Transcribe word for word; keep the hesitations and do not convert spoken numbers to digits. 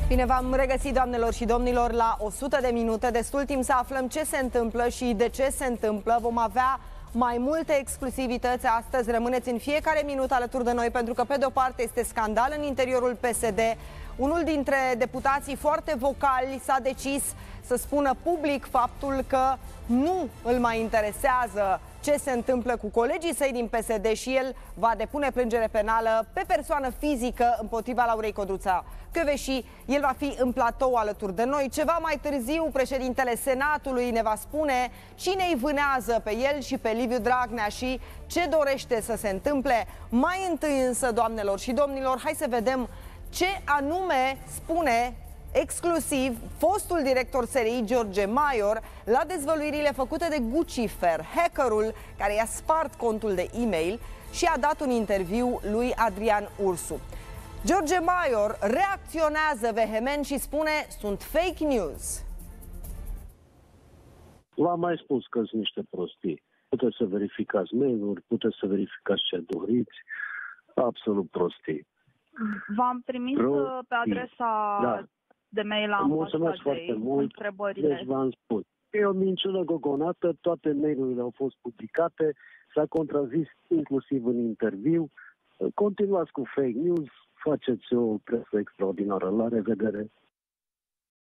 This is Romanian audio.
Bine v-am regăsit, doamnelor și domnilor, la o sută de minute. Destul timp să aflăm ce se întâmplă și de ce se întâmplă. Vom avea mai multe exclusivități astăzi. Rămâneți în fiecare minut alături de noi, pentru că pe de-o parte este scandal în interiorul P S D. Unul dintre deputații foarte vocali s-a decis să spună public faptul că nu îl mai interesează ce se întâmplă cu colegii săi din P S D și el va depune plângere penală pe persoană fizică împotriva Laurei Codruța Kövesi. El va fi în platou alături de noi. Ceva mai târziu, președintele Senatului ne va spune cine îi vânează pe el și pe Liviu Dragnea și ce dorește să se întâmple. Mai întâi însă, doamnelor și domnilor, hai să vedem ce anume spune exclusiv fostul director S R I, George Maior, la dezvăluirile făcute de Guccifer, hackerul care i-a spart contul de e-mail și a dat un interviu lui Adrian Ursu. George Maior reacționează vehement și spune: sunt fake news. V-am mai spus că sunt niște prostii. Puteți să verificați mail-uri, puteți să verificați ce doriți. Absolut prostii. V-am trimis prostii. Pe adresa da. de mail a mulțumesc foarte mult. Întrebările. Deci v-am spus. E o minciună gogonată, toate mail-urile au fost publicate, s-a contrazis inclusiv în interviu. Continuați cu fake news, faceți o presă extraordinară. La revedere!